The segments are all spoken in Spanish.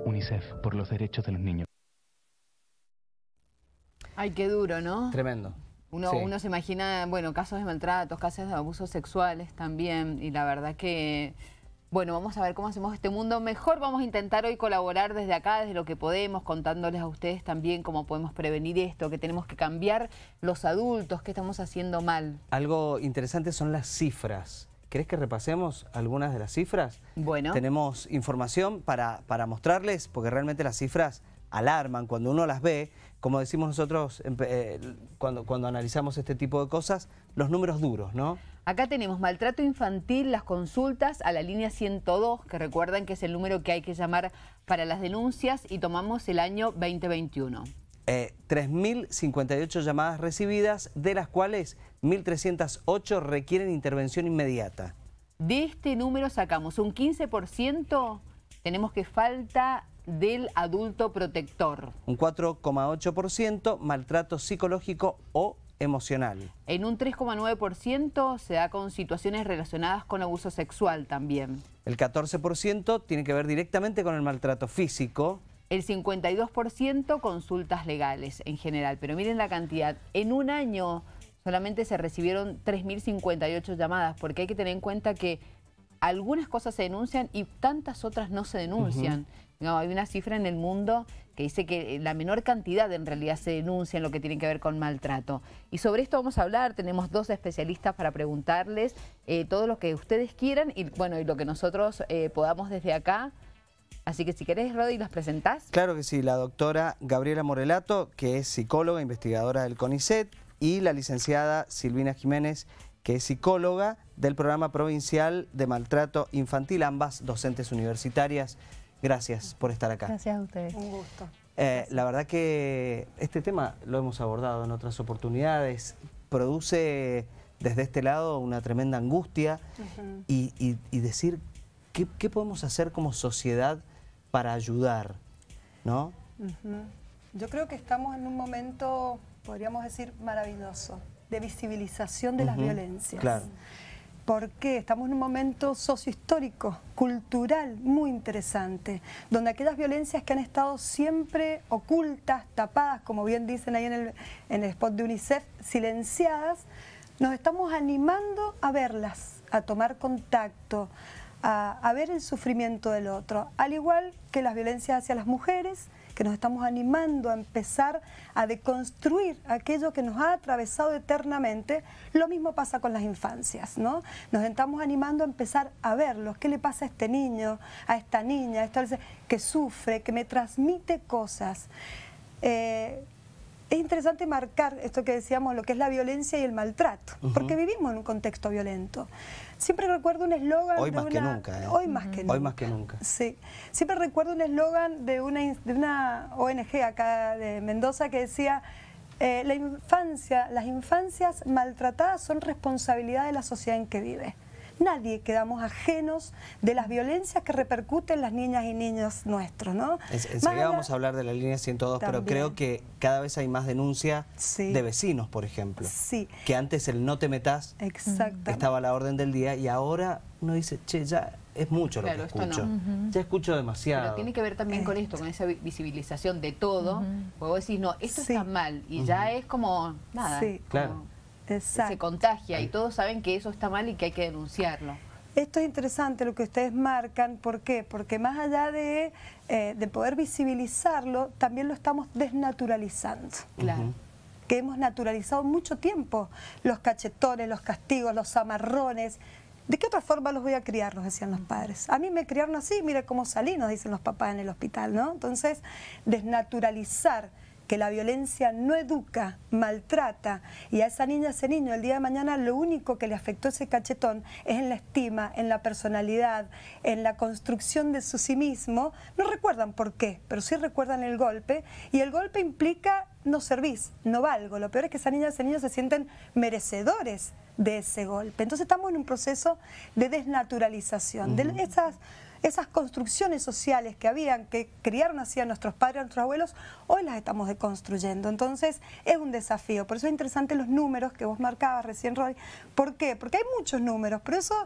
UNICEF, por los derechos de los niños. Ay, qué duro, ¿no? Tremendo. Uno se imagina, bueno, casos de maltratos, casos de abusos sexuales también, y la verdad que, bueno, vamos a ver cómo hacemos este mundo mejor. Vamos a intentar hoy colaborar desde acá, desde lo que podemos, contándoles a ustedes también cómo podemos prevenir esto, que tenemos que cambiar los adultos, qué estamos haciendo mal. Algo interesante son las cifras. ¿Querés que repasemos algunas de las cifras? Bueno. Tenemos información para mostrarles, porque realmente las cifras alarman cuando uno las ve. Como decimos nosotros cuando analizamos este tipo de cosas, los números duros, ¿no? Acá tenemos maltrato infantil, las consultas a la línea 102, que recuerden que es el número que hay que llamar para las denuncias, y tomamos el año 2021. 3.058 llamadas recibidas, de las cuales 1.308 requieren intervención inmediata. De este número sacamos un 15%, tenemos que falta del adulto protector. Un 4,8% maltrato psicológico o emocional. En un 3,9% se da con situaciones relacionadas con abuso sexual también. El 14% tiene que ver directamente con el maltrato físico. El 52% consultas legales en general, pero miren la cantidad. En un año solamente se recibieron 3.058 llamadas, porque hay que tener en cuenta que algunas cosas se denuncian y tantas otras no se denuncian. No, hay una cifra en el mundo que dice que la menor cantidad en realidad se denuncia en lo que tiene que ver con maltrato. Y sobre esto vamos a hablar, tenemos dos especialistas para preguntarles todo lo que ustedes quieran y bueno, y lo que nosotros podamos desde acá. Así que si querés, Rodi, ¿los presentás? Claro que sí, la doctora Gabriela Morelato, que es psicóloga, investigadora del CONICET, y la licenciada Silvina Jiménez, que es psicóloga del Programa Provincial de Maltrato Infantil, ambas docentes universitarias. Gracias por estar acá. Gracias a ustedes. Un gusto. La verdad que este tema lo hemos abordado en otras oportunidades, produce desde este lado una tremenda angustia y decir qué podemos hacer como sociedad para ayudar, ¿no? Yo creo que estamos en un momento, podríamos decir, maravilloso, de visibilización de las violencias. Claro. Porque estamos en un momento sociohistórico, cultural, muy interesante, donde aquellas violencias que han estado siempre ocultas, tapadas, como bien dicen ahí en el spot de UNICEF, silenciadas, nos estamos animando a verlas, a tomar contacto, a ver el sufrimiento del otro, al igual que las violencias hacia las mujeres, que nos estamos animando a empezar a deconstruir aquello que nos ha atravesado eternamente. Lo mismo pasa con las infancias, ¿no? Nos estamos animando a empezar a verlos. ¿Qué le pasa a este niño, a esta niña, a esta que sufre, que me transmite cosas? Es interesante marcar esto que decíamos, lo que es la violencia y el maltrato, porque vivimos en un contexto violento. Siempre recuerdo un eslogan hoy más que nunca, ¿eh? Hoy más que nunca. Hoy más que nunca. Sí. Siempre recuerdo un eslogan de una ONG acá de Mendoza que decía: las infancias maltratadas son responsabilidad de la sociedad en que vive. Nadie quedamos ajenos de las violencias que repercuten las niñas y niños nuestros, ¿no? Enseguida vamos a hablar de la línea 102, también. Pero creo que cada vez hay más denuncia de vecinos, por ejemplo. Sí. Que antes el no te metas estaba a la orden del día y ahora uno dice, che, ya es mucho lo que escucho. Ya escucho demasiado. Pero tiene que ver también con esto, con esa visibilización de todo. Porque vos decís, no, esto está mal y ya es como nada. Sí, claro. Se contagia y todos saben que eso está mal y que hay que denunciarlo. Esto es interesante lo que ustedes marcan. ¿Por qué? Porque más allá de poder visibilizarlo, también lo estamos desnaturalizando. Claro. Que hemos naturalizado mucho tiempo los cachetones, los castigos, los amarrones. ¿De qué otra forma los voy a criar?, nos decían los padres. A mí me criaron así, mire cómo salí, nos dicen los papás en el hospital, ¿no? Entonces, desnaturalizar que la violencia no educa, maltrata, y a esa niña, a ese niño, el día de mañana lo único que le afectó ese cachetón es en la estima, en la personalidad, en la construcción de su sí mismo. No recuerdan por qué, pero sí recuerdan el golpe, y el golpe implica no servís, no valgo. Lo peor es que esa niña, ese niño se sienten merecedores de ese golpe. Entonces estamos en un proceso de desnaturalización, de esas construcciones sociales que habían, que criaron así a nuestros padres, a nuestros abuelos, hoy las estamos deconstruyendo. Entonces es un desafío. Por eso es interesante los números que vos marcabas recién, Roy. ¿Por qué? Porque hay muchos números, pero eso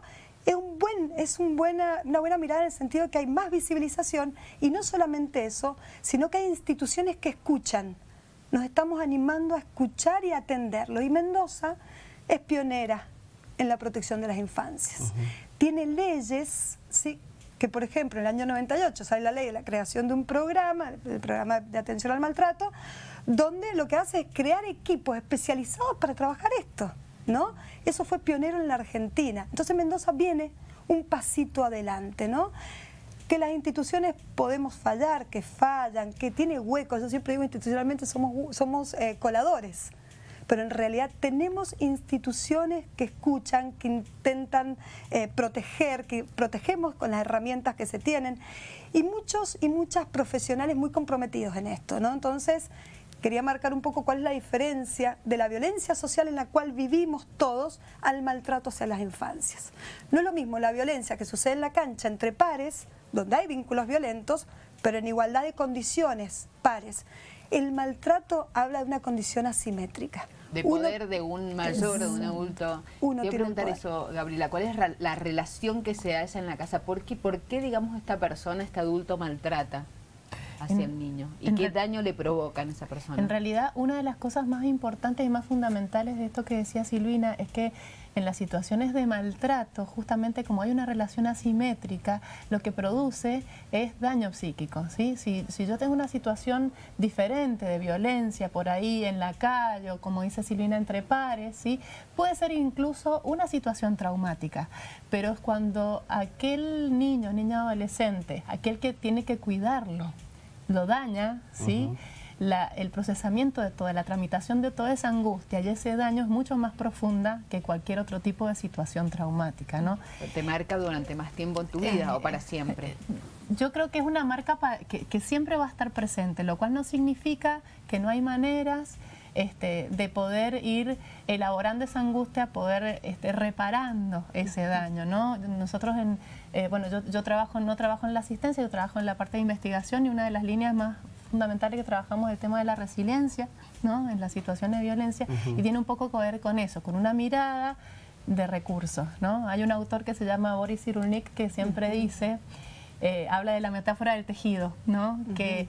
es una buena mirada en el sentido de que hay más visibilización y no solamente eso, sino que hay instituciones que escuchan. Nos estamos animando a escuchar y a atenderlo. Y Mendoza es pionera en la protección de las infancias. Tiene leyes, ¿sí?, que por ejemplo en el año 98 sale la ley de la creación de un programa, el programa de atención al maltrato, donde lo que hace es crear equipos especializados para trabajar esto, ¿no? Eso fue pionero en la Argentina. Entonces Mendoza viene un pasito adelante, ¿no? Que las instituciones podemos fallar, que fallan, que tiene huecos. Yo siempre digo, institucionalmente somos coladores, pero en realidad tenemos instituciones que escuchan, que intentan proteger, que protegemos con las herramientas que se tienen, y muchos y muchas profesionales muy comprometidos en esto, ¿no? Entonces, quería marcar un poco cuál es la diferencia de la violencia social en la cual vivimos todos al maltrato hacia las infancias. No es lo mismo la violencia que sucede en la cancha entre pares, donde hay vínculos violentos, pero en igualdad de condiciones pares. El maltrato habla de una condición asimétrica. De poder de un mayor o de un adulto. Quiero preguntar eso, Gabriela, ¿cuál es la relación que se hace en la casa? ¿Por qué digamos, esta persona, este adulto maltrata hacia el niño? ¿Y qué daño le provocan a esa persona? En realidad, una de las cosas más importantes y más fundamentales de esto que decía Silvina es que en las situaciones de maltrato, justamente como hay una relación asimétrica, lo que produce es daño psíquico, ¿sí? Si yo tengo una situación diferente de violencia por ahí en la calle, o como dice Silvina, entre pares, ¿sí?, puede ser incluso una situación traumática, pero es cuando aquel niño, niña adolescente, aquel que tiene que cuidarlo, lo daña, ¿sí? El procesamiento de toda la tramitación de toda esa angustia y ese daño es mucho más profunda que cualquier otro tipo de situación traumática, ¿no? ¿Te marca durante más tiempo en tu vida o para siempre? Yo creo que es una marca que siempre va a estar presente, lo cual no significa que no hay maneras de poder ir elaborando esa angustia, poder reparando ese daño, ¿no? Nosotros bueno, yo no trabajo en la asistencia, yo trabajo en la parte de investigación, y una de las líneas más fundamentales que trabajamos es el tema de la resiliencia, ¿no?, en las situaciones de violencia, y tiene un poco que ver con eso, con una mirada de recursos, ¿no? Hay un autor que se llama Boris Cyrulnik que siempre dice, habla de la metáfora del tejido, ¿no? Que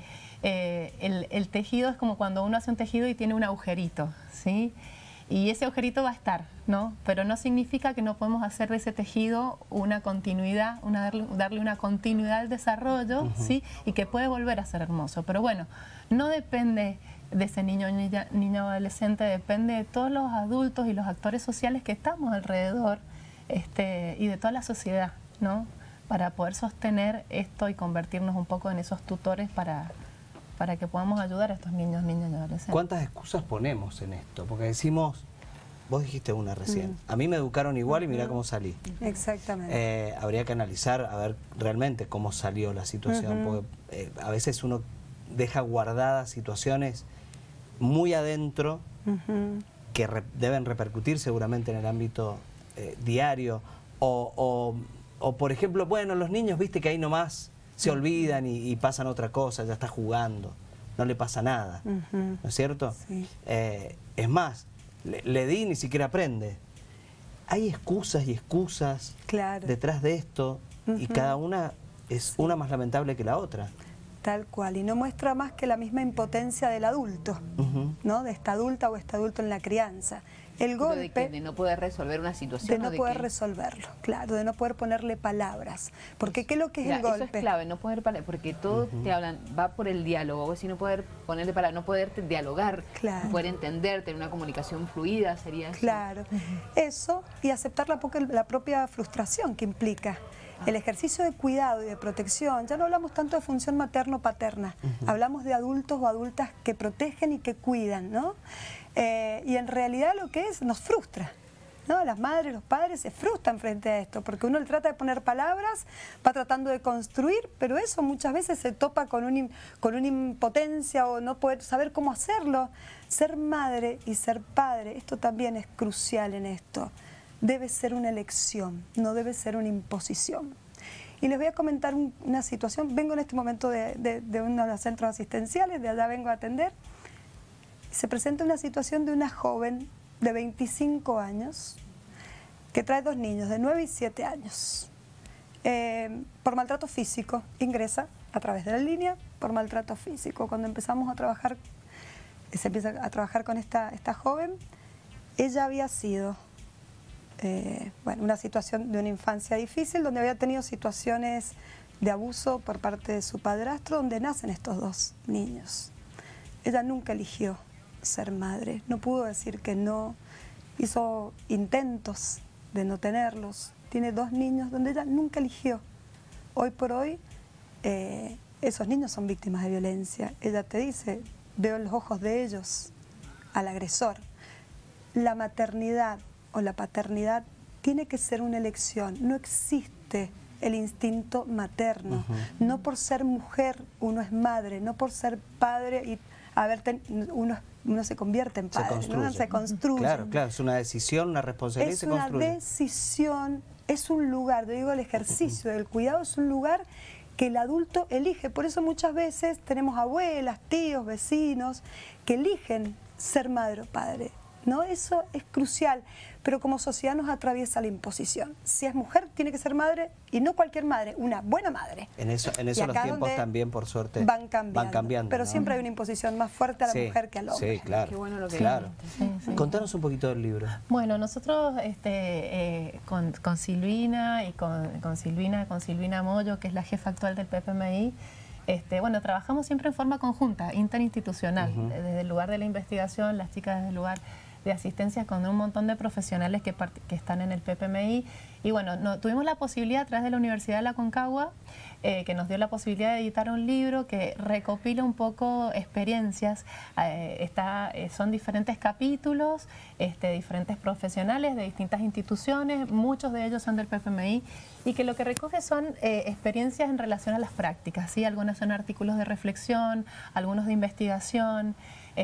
el tejido es como cuando uno hace un tejido y tiene un agujerito, ¿sí? Y ese agujerito va a estar, ¿no? Pero no significa que no podemos hacer de ese tejido una continuidad, darle una continuidad al desarrollo, ¿sí? Y que puede volver a ser hermoso. Pero bueno, no depende de ese niño o adolescente, depende de todos los adultos y los actores sociales que estamos alrededor, y de toda la sociedad, ¿no?, para poder sostener esto y convertirnos un poco en esos tutores para que podamos ayudar a estos niños, niñas y adolescentes. ¿Cuántas excusas ponemos en esto? Porque decimos, vos dijiste una recién, a mí me educaron igual y mirá cómo salí. Exactamente. Habría que analizar, a ver realmente cómo salió la situación, porque a veces uno deja guardadas situaciones muy adentro que deben repercutir seguramente en el ámbito diario, o por ejemplo, bueno, los niños, viste que ahí nomás se olvidan y pasan otra cosa, ya está jugando, no le pasa nada, ¿no es cierto? Sí. Es más, le di, ni siquiera aprende. Hay excusas y excusas detrás de esto, y cada una es una más lamentable que la otra. Tal cual, y no muestra más que la misma impotencia del adulto, ¿no? De esta adulta o este adulto en la crianza. El golpe... ¿De no poder resolver una situación? De no poder resolverlo, claro, de no poder ponerle palabras. Porque ¿qué es lo que es el golpe? Eso es clave, no poder palabras, porque todos te hablan, va por el diálogo, vos si no poder ponerle palabras, no poder dialogar, no poder entender, tener una comunicación fluida, sería eso. Claro, eso, y aceptar la propia frustración que implica. El ejercicio de cuidado y de protección, ya no hablamos tanto de función materno-paterna, hablamos de adultos o adultas que protegen y que cuidan, ¿no? Y en realidad lo que es, nos frustra, ¿no? Las madres, los padres se frustran frente a esto, porque uno le trata de poner palabras, va tratando de construir, pero eso muchas veces se topa con una impotencia o no poder saber cómo hacerlo. Ser madre y ser padre, esto también es crucial en esto. Debe ser una elección, no debe ser una imposición. Y les voy a comentar una situación. Vengo en este momento de uno de los centros asistenciales, de allá vengo a atender. Se presenta una situación de una joven de 25 años que trae 2 niños de 9 y 7 años. Por maltrato físico, ingresa a través de la línea por maltrato físico. Cuando empezamos a trabajar, se empieza a trabajar con esta joven, ella había sido, bueno, una situación de una infancia difícil, donde había tenido situaciones de abuso por parte de su padrastro, donde nacen estos 2 niños. Ella nunca eligió ser madre, no pudo decir que no, hizo intentos de no tenerlos. Tiene 2 niños donde ella nunca eligió. Hoy por hoy, esos niños son víctimas de violencia. Ella te dice, veo en los ojos de ellos al agresor. La maternidad o la paternidad tiene que ser una elección. No existe el instinto materno. No por ser mujer uno es madre, no por ser padre y uno se convierte en padre. Se construye. Claro, claro, es una decisión, una responsabilidad y se construye. Es una decisión, es un lugar, yo digo, el ejercicio del cuidado es un lugar que el adulto elige. Por eso muchas veces tenemos abuelas, tíos, vecinos que eligen ser madre o padre, ¿no? Eso es crucial, pero como sociedad nos atraviesa la imposición. Si es mujer, tiene que ser madre, y no cualquier madre, una buena madre. En eso los tiempos también, por suerte, van cambiando. Pero ¿no? siempre hay una imposición más fuerte a la mujer que al hombre. Sí, claro. Qué bueno lo que claro. Sí. Contanos un poquito del libro. Bueno, nosotros con Silvina y con Silvina Moyo, que es la jefa actual del PPMI, bueno, trabajamos siempre en forma conjunta, interinstitucional, desde el lugar de la investigación, las chicas desde el lugar de asistencia, con un montón de profesionales que están en el PPMI. Y bueno, tuvimos la posibilidad a través de la Universidad de la Aconcagua, que nos dio la posibilidad de editar un libro que recopila un poco experiencias. Son diferentes capítulos, diferentes profesionales de distintas instituciones, muchos de ellos son del PPMI, y que lo que recoge son experiencias en relación a las prácticas, ¿sí? Algunas son artículos de reflexión, algunos de investigación,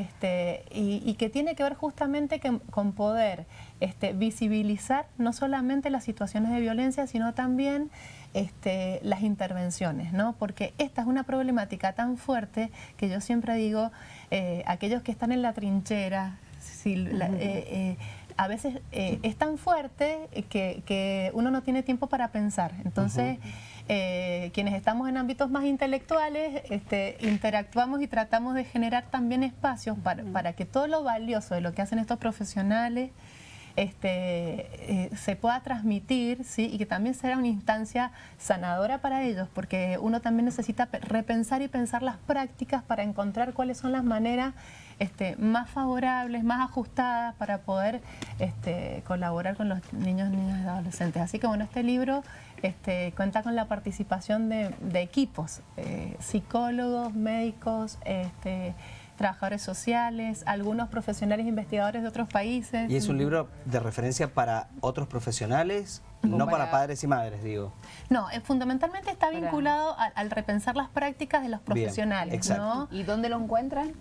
y que tiene que ver justamente con poder visibilizar no solamente las situaciones de violencia, sino también las intervenciones, ¿no? Porque esta es una problemática tan fuerte que yo siempre digo, aquellos que están en la trinchera, a veces es tan fuerte que uno no tiene tiempo para pensar. Entonces, quienes estamos en ámbitos más intelectuales, interactuamos y tratamos de generar también espacios para que todo lo valioso de lo que hacen estos profesionales se pueda transmitir, ¿sí? Y que también sea una instancia sanadora para ellos, porque uno también necesita repensar y pensar las prácticas para encontrar cuáles son las maneras más favorables, más ajustadas para poder colaborar con los niños, niñas y adolescentes. Así que bueno, este libro cuenta con la participación de equipos, psicólogos, médicos, trabajadores sociales, algunos profesionales investigadores de otros países. ¿Y es un libro de referencia para otros profesionales? No para padres y madres, digo. No, fundamentalmente está vinculado al repensar las prácticas de los profesionales. Bien, exacto. ¿No? ¿Y dónde lo encuentran?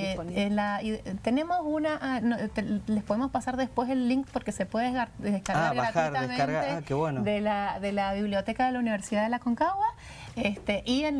Tenemos les podemos pasar después el link porque se puede descargar gratuitamente qué bueno. de la biblioteca de la Universidad de la Aconcagua. Y en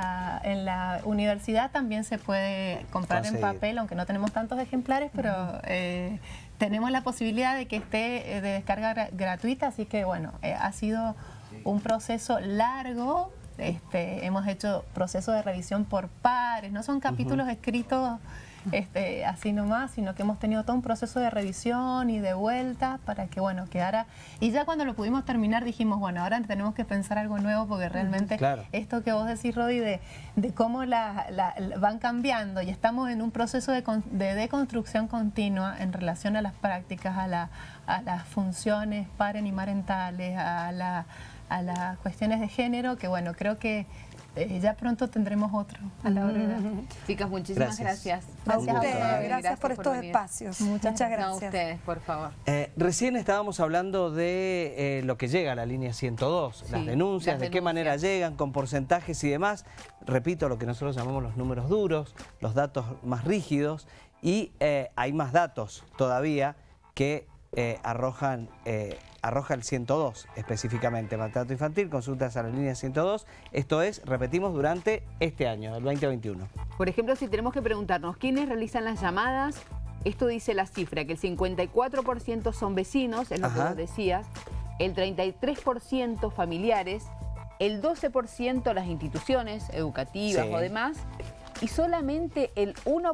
la universidad también se puede comprar en papel, aunque no tenemos tantos ejemplares, pero tenemos la posibilidad de que esté de descarga gratuita, así que bueno, ha sido un proceso largo. Hemos hecho procesos de revisión por pares, no son capítulos escritos así nomás, sino que hemos tenido todo un proceso de revisión y de vuelta para que bueno, quedara. Y ya cuando lo pudimos terminar dijimos, bueno, ahora tenemos que pensar algo nuevo, porque realmente esto que vos decís, Rodi, de cómo van cambiando, y estamos en un proceso de deconstrucción continua en relación a las prácticas, a las funciones parentalentales, a las cuestiones de género, que bueno, creo que ya pronto tendremos otro a la hora. Chicas, muchísimas gracias. Gracias por estos espacios. Muchas gracias. No, a ustedes, por favor. Recién estábamos hablando de lo que llega a la línea 102, las denuncias, de qué manera llegan, con porcentajes y demás. Repito, lo que nosotros llamamos los números duros, los datos más rígidos, y hay más datos todavía que arroja el 102 específicamente, maltrato infantil, consultas a la línea 102. Esto es, repetimos, durante este año, el 2021. Por ejemplo, si tenemos que preguntarnos quiénes realizan las llamadas, esto dice la cifra, que el 54% son vecinos, es lo que vos decías, el 33% familiares, el 12% las instituciones educativas o demás, y solamente el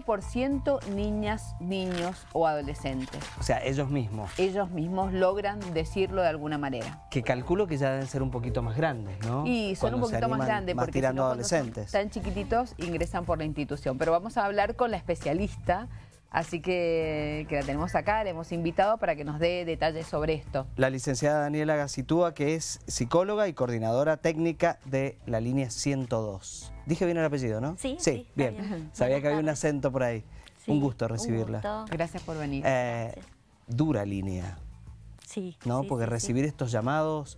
1% niñas, niños o adolescentes. O sea, ellos mismos. Ellos mismos logran decirlo de alguna manera. Que calculo que ya deben ser un poquito más grandes, ¿no? Y son un poquito más grandes porque tirando si no, adolescentes. Tan chiquititos ingresan por la institución. Pero vamos a hablar con la especialista, así que la tenemos acá, la hemos invitado para que nos dé detalles sobre esto. La licenciada Daniela Gacitúa, que es psicóloga y coordinadora técnica de la línea 102. Dije bien el apellido, ¿no? Sí, bien. bien. Sabía que había un acento por ahí. Sí, un gusto recibirla. Un gusto. Gracias por venir. Dura línea, Sí. ¿no? Sí, Porque sí, recibir estos llamados,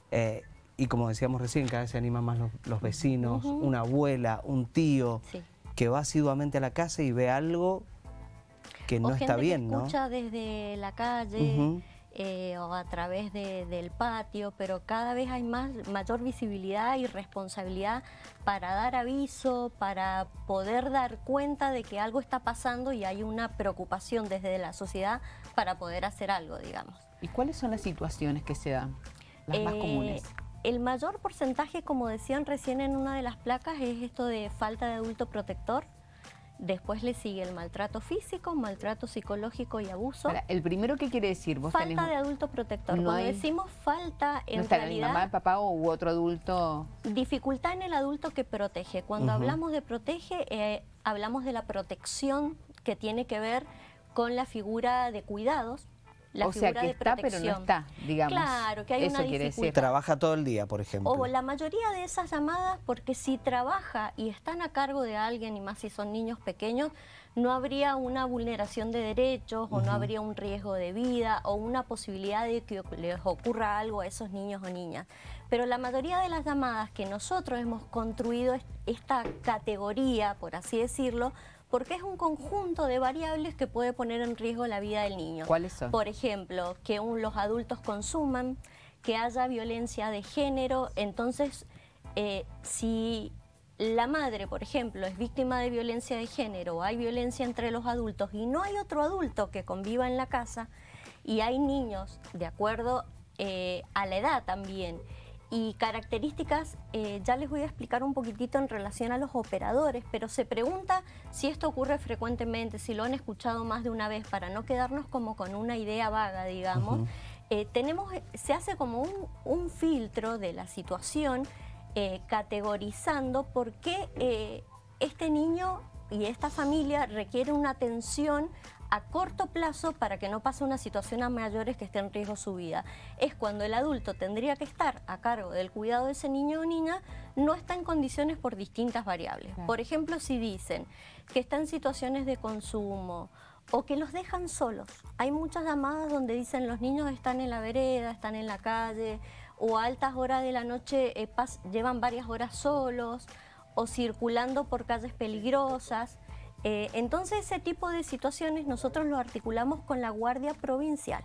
y como decíamos recién, cada vez se animan más los vecinos, una abuela, un tío, que va asiduamente a la casa y ve algo que no está bien, ¿no? Escucha desde la calle o a través del patio, pero cada vez hay mayor visibilidad y responsabilidad para dar aviso, para poder dar cuenta de que algo está pasando y hay una preocupación desde la sociedad para poder hacer algo, digamos. ¿Y cuáles son las situaciones que se dan, las más comunes? El mayor porcentaje, como decían recién en una de las placas, es esto de falta de adulto protector. Después le sigue el maltrato físico, maltrato psicológico y abuso. Ahora, ¿el primero qué quiere decir? ¿Vos falta tenés... de adulto protector. No Cuando hay... decimos falta, ¿No en está realidad... la mamá, el papá u otro adulto? Dificultad en el adulto que protege. Cuando hablamos de protege, hablamos de la protección que tiene que ver con la figura de cuidados. La o sea, figura que de está, protección. pero no está, digamos. Claro, que hay Eso una quiere dificultad. decir. Trabaja todo el día, por ejemplo. O la mayoría de esas llamadas, porque si trabaja y están a cargo de alguien, y más si son niños pequeños, no habría una vulneración de derechos, o no habría un riesgo de vida, o una posibilidad de que les ocurra algo a esos niños o niñas. Pero la mayoría de las llamadas que nosotros hemos construido esta categoría, por así decirlo, porque es un conjunto de variables que puede poner en riesgo la vida del niño. ¿Cuáles son? Por ejemplo, que los adultos consuman, que haya violencia de género. Entonces, si la madre, por ejemplo, es víctima de violencia de género, o hay violencia entre los adultos y no hay otro adulto que conviva en la casa, y hay niños, de acuerdo a la edad también, y características, ya les voy a explicar un poquitito en relación a los operadores, pero se pregunta si esto ocurre frecuentemente, si lo han escuchado más de una vez, para no quedarnos como con una idea vaga, digamos. Se hace como un filtro de la situación, categorizando por qué este niño y esta familia requiere una atención a corto plazo para que no pase una situación a mayores que esté en riesgo su vida. Es cuando el adulto tendría que estar a cargo del cuidado de ese niño o niña, no está en condiciones por distintas variables. Claro. Por ejemplo, si dicen que está en situaciones de consumo o que los dejan solos. Hay muchas llamadas donde dicen los niños están en la vereda, están en la calle, o a altas horas de la noche llevan varias horas solos, o circulando por calles peligrosas. Entonces ese tipo de situaciones nosotros lo articulamos con la Guardia Provincial.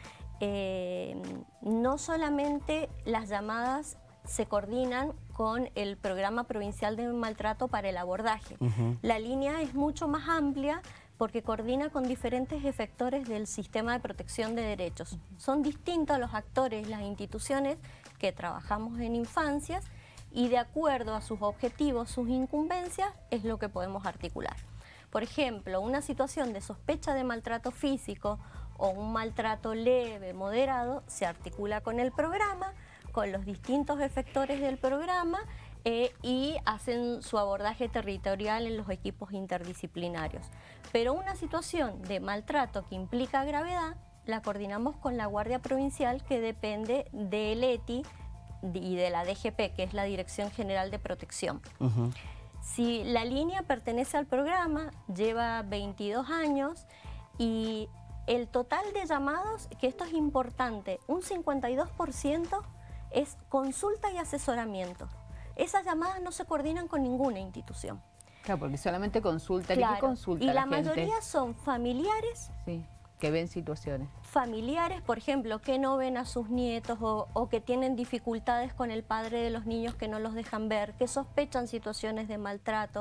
No solamente las llamadas se coordinan con el Programa Provincial de Maltrato para el abordaje. La línea es mucho más amplia porque coordina con diferentes efectores del sistema de protección de derechos. Son distintos los actores, las instituciones que trabajamos en infancias, y de acuerdo a sus objetivos, sus incumbencias, es lo que podemos articular. Por ejemplo, una situación de sospecha de maltrato físico o un maltrato leve, moderado, se articula con el programa, con los distintos efectores del programa, y hacen su abordaje territorial en los equipos interdisciplinarios. Pero una situación de maltrato que implica gravedad, la coordinamos con la Guardia Provincial, que depende del ETI y de la DGP, que es la Dirección General de Protección. Si la línea pertenece al programa, lleva 22 años, y el total de llamados, que esto es importante, un 52% es consulta y asesoramiento. Esas llamadas no se coordinan con ninguna institución. Claro, porque solamente consultan. Claro. ¿Y qué consulta y la gente? mayoría son familiares. Sí, que ven situaciones. Familiares, por ejemplo, que no ven a sus nietos, o que tienen dificultades con el padre de los niños que no los dejan ver, que sospechan situaciones de maltrato,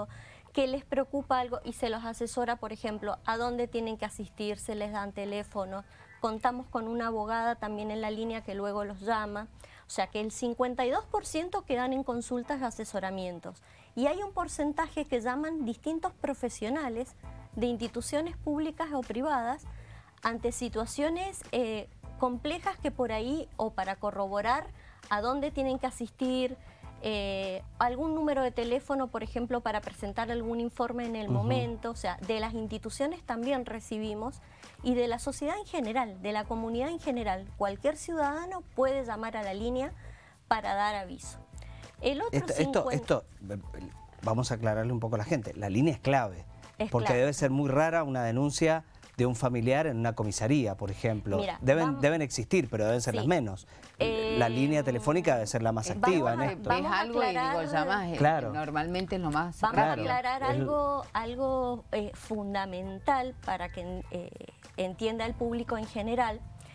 que les preocupa algo y se los asesora, por ejemplo, a dónde tienen que asistir, se les dan teléfono. Contamos con una abogada también en la línea que luego los llama. O sea que el 52% quedan en consultas y asesoramientos. Y hay un porcentaje que llaman distintos profesionales de instituciones públicas o privadas ante situaciones complejas que por ahí, o para corroborar a dónde tienen que asistir, algún número de teléfono, por ejemplo, para presentar algún informe en el momento. O sea, de las instituciones también recibimos, y de la sociedad en general, de la comunidad en general. Cualquier ciudadano puede llamar a la línea para dar aviso. El otro esto, vamos a aclararle un poco a la gente, la línea es clave, porque clave. debe ser muy rara una denuncia de un familiar en una comisaría, por ejemplo. Mira, deben existir, pero deben ser las menos. La línea telefónica debe ser la más activa en esto. Ves algo y digo, llamas, Claro. Normalmente es lo más Vamos rápido. a aclarar algo fundamental para que entienda el público en general.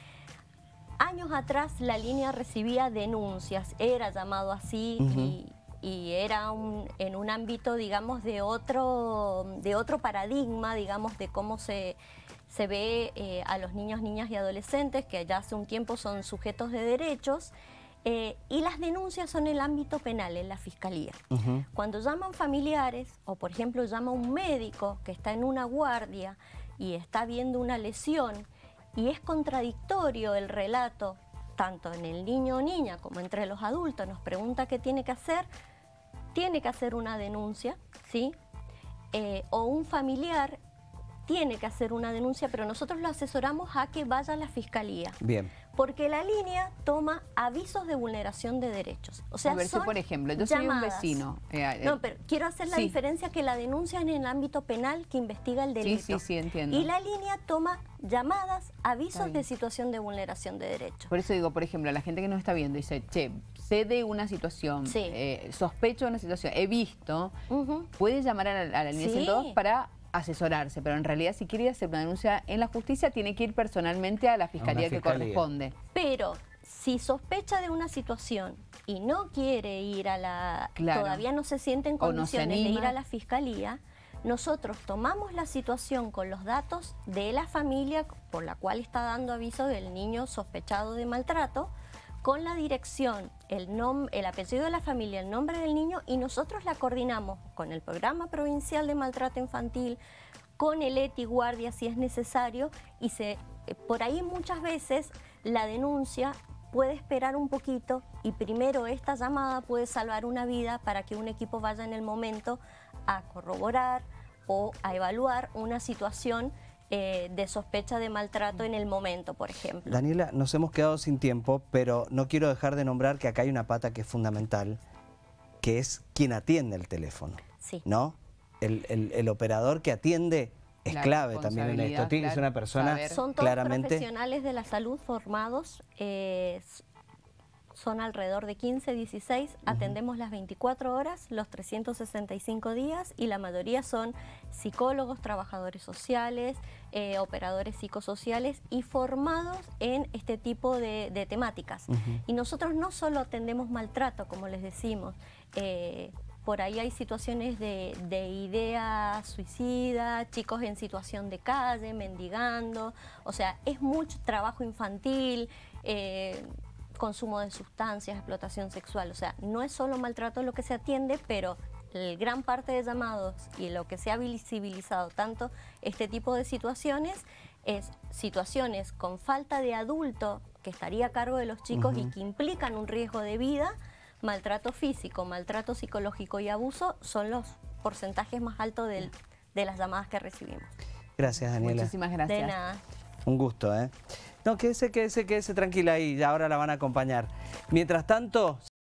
Años atrás la línea recibía denuncias, era llamado así, y era en un ámbito, digamos, de otro paradigma, digamos, de cómo se ve a los niños, niñas y adolescentes, que ya hace un tiempo son sujetos de derechos, y las denuncias son en el ámbito penal, en la fiscalía. Cuando llaman familiares, o por ejemplo llama un médico que está en una guardia y está viendo una lesión, y es contradictorio el relato, tanto en el niño o niña como entre los adultos, nos pregunta qué tiene que hacer una denuncia, ¿sí? O un familiar tiene que hacer una denuncia, pero nosotros lo asesoramos a que vaya a la fiscalía. Bien. Porque la línea toma avisos de vulneración de derechos. O sea, A ver, si son por ejemplo, yo soy un llamadas. vecino. No, pero quiero hacer la diferencia que la denuncia en el ámbito penal que investiga el delito. Sí, entiendo. Y la línea toma llamadas, avisos de situación de vulneración de derechos. Por eso digo, por ejemplo, a la gente que nos está viendo dice, che, sé de una situación, sospecho de una situación, he visto, puede llamar a la línea 102 para asesorarse, pero en realidad si quiere hacer una denuncia en la justicia tiene que ir personalmente a la fiscalía que corresponde. Pero si sospecha de una situación y no quiere ir a la... todavía no se siente en condiciones de ir a la fiscalía, nosotros tomamos la situación con los datos de la familia por la cual está dando aviso del niño sospechado de maltrato, con la dirección, el apellido de la familia, el nombre del niño, y nosotros la coordinamos con el Programa Provincial de Maltrato Infantil, con el ETI Guardia si es necesario, y por ahí muchas veces la denuncia puede esperar un poquito y primero esta llamada puede salvar una vida para que un equipo vaya en el momento a corroborar o a evaluar una situación de sospecha de maltrato en el momento, por ejemplo. Daniela, nos hemos quedado sin tiempo, pero no quiero dejar de nombrar que acá hay una pata que es fundamental, que es quien atiende el teléfono, ¿no? El operador que atiende es clave también en esto. Tiene que ser una persona son todos profesionales de la salud formados, son alrededor de 15, 16, atendemos las 24 horas, los 365 días, y la mayoría son psicólogos, trabajadores sociales, operadores psicosociales y formados en este tipo de temáticas. Y nosotros no solo atendemos maltrato, como les decimos, por ahí hay situaciones de idea suicida, chicos en situación de calle, mendigando, o sea, es mucho trabajo infantil, consumo de sustancias, explotación sexual, o sea, no es solo maltrato lo que se atiende, pero gran parte de llamados y lo que se ha visibilizado tanto este tipo de situaciones es situaciones con falta de adulto que estaría a cargo de los chicos y que implican un riesgo de vida. Maltrato físico, maltrato psicológico y abuso son los porcentajes más altos de las llamadas que recibimos. Gracias, Daniela. Muchísimas gracias. De nada. Un gusto, ¿eh? No, quédese tranquila ahí, ya ahora la van a acompañar. Mientras tanto...